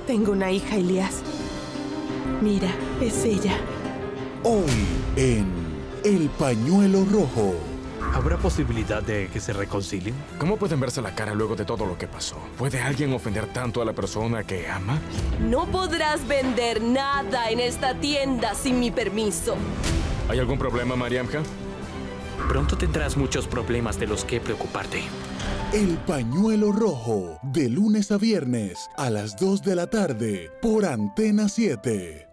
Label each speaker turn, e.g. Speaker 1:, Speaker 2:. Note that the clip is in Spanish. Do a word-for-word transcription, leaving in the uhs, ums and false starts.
Speaker 1: Tengo una hija, Elías. Mira, es ella.
Speaker 2: Hoy en El Pañuelo Rojo.
Speaker 3: ¿Habrá posibilidad de que se reconcilien?
Speaker 4: ¿Cómo pueden verse la cara luego de todo lo que pasó? ¿Puede alguien ofender tanto a la persona que ama?
Speaker 5: No podrás vender nada en esta tienda sin mi permiso.
Speaker 4: ¿Hay algún problema, Mariamja?
Speaker 3: Pronto tendrás muchos problemas de los que preocuparte.
Speaker 2: El Pañuelo Rojo, de lunes a viernes a las dos de la tarde por Antena siete.